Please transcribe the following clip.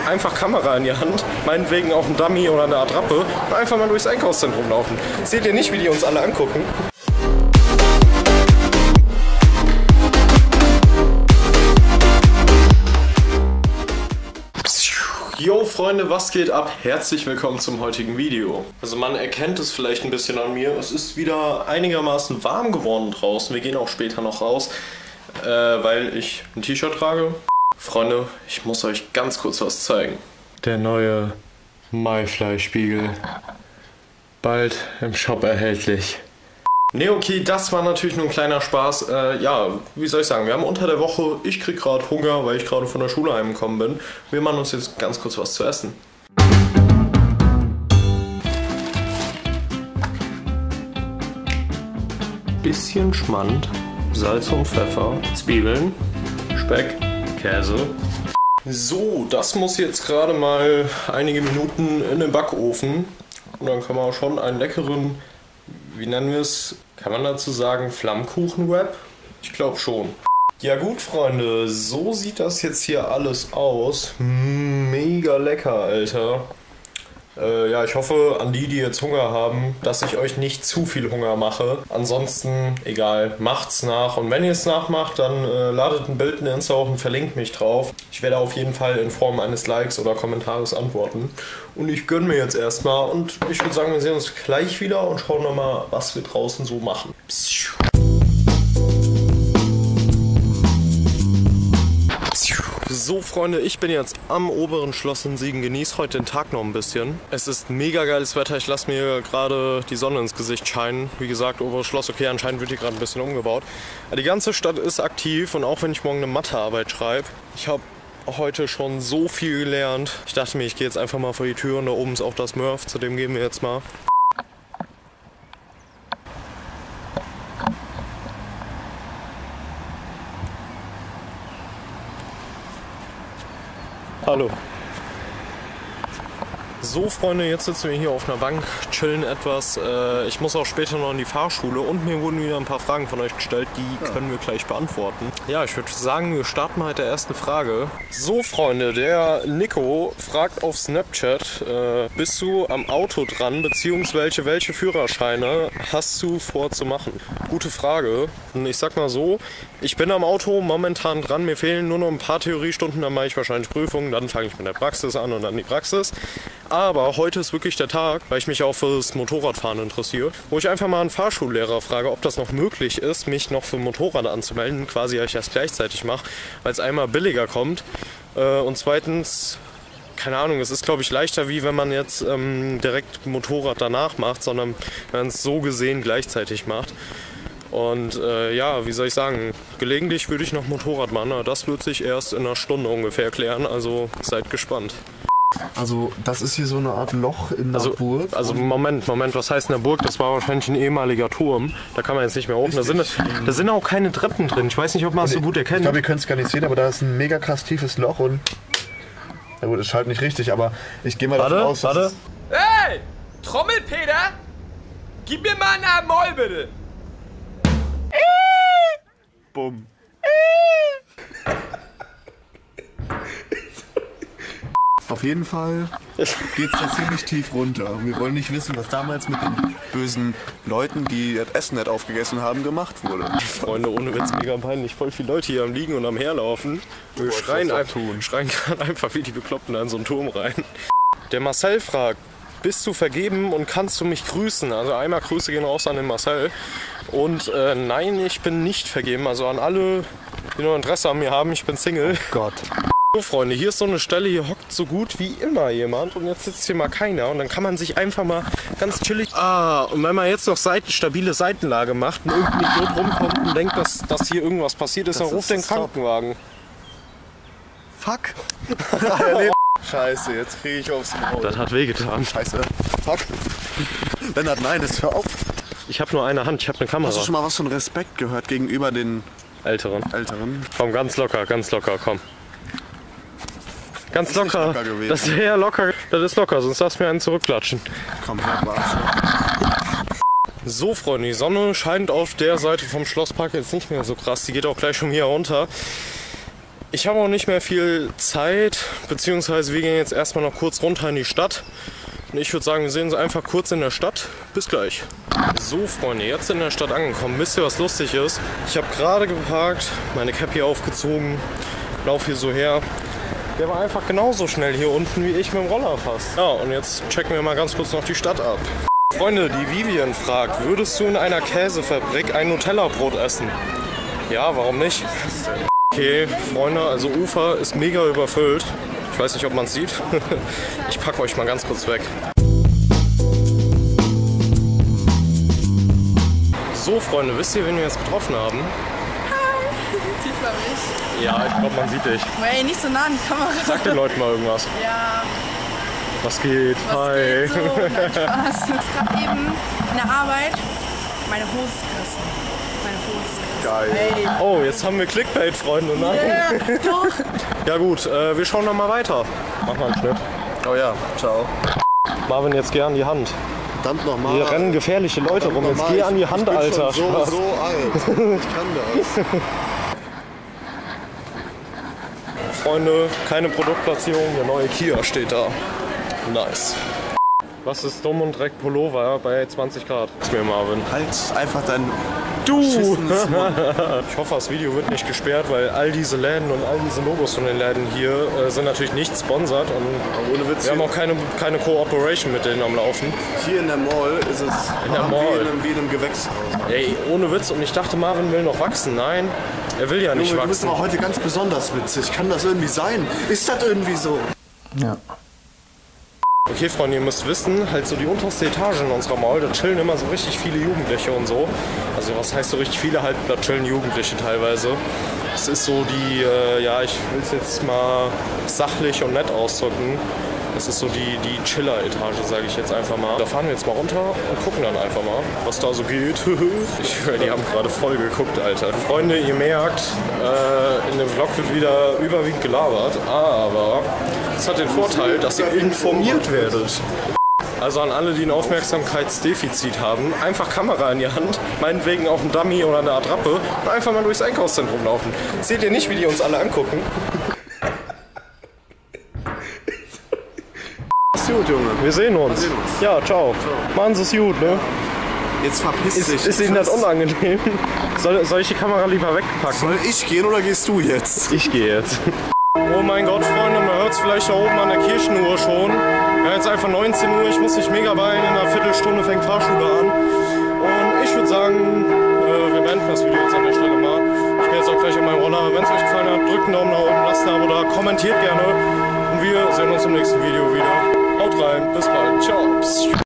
einfach Kamera in die Hand, meinetwegen auch ein Dummy oder eine Attrappe und einfach mal durchs Einkaufszentrum laufen. Seht ihr nicht, wie die uns alle angucken? Yo Freunde, was geht ab? Herzlich willkommen zum heutigen Video. Also man erkennt es vielleicht ein bisschen an mir. Es ist wieder einigermaßen warm geworden draußen. Wir gehen auch später noch raus, weil ich ein T-Shirt trage. Freunde, ich muss euch ganz kurz was zeigen. Der neue MyFly-Spiegel. Bald im Shop erhältlich. Ne, okay, das war natürlich nur ein kleiner Spaß. Ja, wie soll ich sagen, wir haben unter der Woche, ich krieg gerade Hunger, weil ich gerade von der Schule heimgekommen bin. Wir machen uns jetzt ganz kurz was zu essen. Bisschen Schmand, Salz und Pfeffer, Zwiebeln, Speck, Käse. So, das muss jetzt gerade mal einige Minuten in den Backofen. Und dann kann man schon einen leckeren, wie nennen wir es? Kann man dazu sagen Flammkuchen-Wrap? Ich glaube schon. Ja gut, Freunde, so sieht das jetzt hier alles aus. Mega lecker, Alter. Ja, ich hoffe an die jetzt Hunger haben, dass ich euch nicht zu viel Hunger mache. Ansonsten, egal, macht's nach. Und wenn ihr es nachmacht, dann ladet ein Bild in Insta hoch und verlinkt mich drauf. Ich werde auf jeden Fall in Form eines Likes oder Kommentares antworten. Und ich gönne mir jetzt erstmal. Und ich würde sagen, wir sehen uns gleich wieder und schauen nochmal, was wir draußen so machen. So Freunde, ich bin jetzt am oberen Schloss in Siegen, genieße heute den Tag noch ein bisschen. Es ist mega geiles Wetter, ich lasse mir gerade die Sonne ins Gesicht scheinen. Wie gesagt, oberes Schloss, okay, anscheinend wird hier gerade ein bisschen umgebaut. Aber die ganze Stadt ist aktiv und auch wenn ich morgen eine Mathearbeit schreibe, ich habe heute schon so viel gelernt. Ich dachte mir, ich gehe jetzt einfach mal vor die Tür und da oben ist auch das Murph, zu dem gehen wir jetzt mal. Hallo. So Freunde, jetzt sitzen wir hier auf einer Bank, chillen etwas. Ich muss auch später noch in die Fahrschule und mir wurden wieder ein paar Fragen von euch gestellt, die können wir gleich beantworten. Ja, ich würde sagen, wir starten mal mit der ersten Frage. So Freunde, der Nico fragt auf Snapchat, bist du am Auto dran, beziehungsweise welche Führerscheine hast du vor zu machen? Gute Frage. Und ich sag mal so, ich bin am Auto momentan dran, mir fehlen nur noch ein paar Theoriestunden, dann mache ich wahrscheinlich Prüfungen, dann fange ich mit der Praxis an und dann die Praxis. Aber heute ist wirklich der Tag, weil ich mich auch fürs Motorradfahren interessiere, wo ich einfach mal einen Fahrschullehrer frage, ob das noch möglich ist, mich noch für Motorrad anzumelden, quasi, dass ich das gleichzeitig mache, weil es einmal billiger kommt und zweitens, keine Ahnung, es ist glaube ich leichter, wie wenn man jetzt direkt Motorrad danach macht, sondern wenn man es so gesehen gleichzeitig macht. Und ja, wie soll ich sagen, gelegentlich würde ich noch Motorrad machen, aber das wird sich erst in einer Stunde ungefähr klären, also seid gespannt. Also das ist hier so eine Art Loch in der Burg. Also Moment, was heißt in der Burg? Das war wahrscheinlich ein ehemaliger Turm. Da kann man jetzt nicht mehr hoch. Da sind auch keine Treppen drin. Ich weiß nicht, ob man es so gut erkennt. Ich glaube, ihr könnt es gar nicht sehen, aber da ist ein mega krass tiefes Loch und... Na gut, es schallt nicht richtig, aber ich gehe mal davon aus, dass Warte. Hey! Trommelpeter! Gib mir mal einen Moll, bitte! Bumm. Auf jeden Fall geht es da ziemlich tief runter. Wir wollen nicht wissen, was damals mit den bösen Leuten, die das Essen nicht aufgegessen haben, gemacht wurde. Freunde, ohne Witz, mega peinlich. Voll viele Leute hier am Liegen und am Herlaufen. Wir schreien gerade einfach wie die Bekloppten in so einen Turm rein. Der Marcel fragt, bist du vergeben und kannst du mich grüßen? Also einmal Grüße gehen raus an den Marcel. Und nein, ich bin nicht vergeben. Also an alle, die noch Interesse an mir haben, ich bin Single. Oh Gott. So Freunde, hier ist so eine Stelle, hier hockt so gut wie immer jemand und jetzt sitzt hier mal keiner und dann kann man sich einfach mal ganz chillig... und wenn man jetzt noch stabile Seitenlage macht und irgendein Idiot rumkommt und denkt, dass hier irgendwas passiert ist, dann ruft den Krankenwagen. Fuck. Scheiße, jetzt kriege ich aufs Maul. Das hat wehgetan. Scheiße. Fuck. Lennart, nein, das hör auf. Ich habe nur eine Hand, ich habe eine Kamera. Hast du schon mal was von Respekt gehört gegenüber den Älteren? Komm, ganz locker, komm. Ganz locker. Das ist ja locker. Das ist locker, sonst darfst du mir einen zurückklatschen. Komm her, Arsch. So Freunde, die Sonne scheint auf der Seite vom Schlosspark jetzt nicht mehr so krass. Die geht auch gleich schon hier runter. Ich habe auch nicht mehr viel Zeit, beziehungsweise wir gehen jetzt erstmal noch kurz runter in die Stadt. Und ich würde sagen, wir sehen uns einfach kurz in der Stadt. Bis gleich. So Freunde, jetzt in der Stadt angekommen. Wisst ihr, was lustig ist? Ich habe gerade geparkt, meine Cappy aufgezogen, laufe hier so her. Der war einfach genauso schnell hier unten wie ich mit dem Roller fast. Ja, und jetzt checken wir mal ganz kurz noch die Stadt ab. Freunde, die Vivian fragt, würdest du in einer Käsefabrik ein Nutella-Brot essen? Ja, warum nicht? Okay, Freunde, also Ufer ist mega überfüllt. Ich weiß nicht, ob man es sieht. Ich packe euch mal ganz kurz weg. So, Freunde, wisst ihr, wen wir jetzt getroffen haben? Sieht man mich? Ja, ich glaube, man sieht dich. Ey, nicht so nah an die Kamera. Sag den Leuten mal irgendwas. Ja. Was geht? Was Hi. geht so? Nein, Spaß. Ich muss gerade eben in der Arbeit meine Hose gerissen. Meine Hose gerissen. Geil. Oh, jetzt haben wir Clickbait, Freunde. Nein. Yeah, doch. Ja gut, wir schauen noch mal weiter. Mach mal einen Schnitt. Oh ja, ciao. Marvin, jetzt geh an die Hand. Verdammt nochmal. Hier rennen gefährliche Leute rum. Jetzt geh an die Hand, ich bin Alter. Schon Spaß. so alt. Ich kann das. Freunde, keine Produktplatzierung. Der neue Kia steht da. Nice. Was ist dumm und Dreck Pullover bei 20 Grad? Ist mir Marvin. Halt einfach dein Du! beschissenes Mund. Ich hoffe, das Video wird nicht gesperrt, weil all diese Läden und all diese Logos von den Läden hier sind natürlich nicht sponsert und Ohne Witz. wir haben auch keine Cooperation mit denen am Laufen. Hier in der Mall ist es der Mall. wie in einem Gewächshaus. Ey, ohne Witz. Und ich dachte, Marvin will noch wachsen. Nein, er will ja nicht Junge, du bist wachsen. aber heute ganz besonders witzig. Kann das irgendwie sein? Ist das irgendwie so? Ja. Okay, Freunde, ihr müsst wissen, halt so die unterste Etage in unserer Mall, da chillen immer so richtig viele Jugendliche und so. Also was heißt so richtig viele, halt da chillen Jugendliche teilweise. Es ist so die, ja, ich will es jetzt mal sachlich und nett ausdrücken. Das ist so die Chiller-Etage, sage ich jetzt einfach mal. Da fahren wir jetzt mal runter und gucken dann einfach mal, was da so geht. Ich höre, die haben gerade voll geguckt, Alter. Freunde, ihr merkt, in dem Vlog wird wieder überwiegend gelabert, aber es hat den Vorteil, dass ihr informiert werdet. Also an alle, die ein Aufmerksamkeitsdefizit haben, einfach Kamera in die Hand, meinetwegen auch ein Dummy oder eine Attrappe und einfach mal durchs Einkaufszentrum laufen. Seht ihr nicht, wie die uns alle angucken? Gut, Junge. Wir sehen uns. Ja, ciao. Machen Sie es gut, ne? Jetzt verpiss dich. Ist Ihnen das unangenehm? Soll ich die Kamera lieber wegpacken? Soll ich gehen oder gehst du jetzt? Ich gehe jetzt. Oh mein Gott, Freunde, man hört es vielleicht da oben an der Kirchenuhr schon. Ja, jetzt einfach 19 Uhr, ich muss mich mega beeilen, in einer Viertelstunde fängt Fahrschule an. Und ich würde sagen, wir beenden das Video jetzt an der Stelle mal. Ich gehe jetzt auch gleich an meinen Roller. Wenn es euch gefallen hat, drückt einen Daumen nach oben, lasst ein Abo da, kommentiert gerne. Und wir sehen uns im nächsten Video wieder. Haut rein, bis bald, ciao.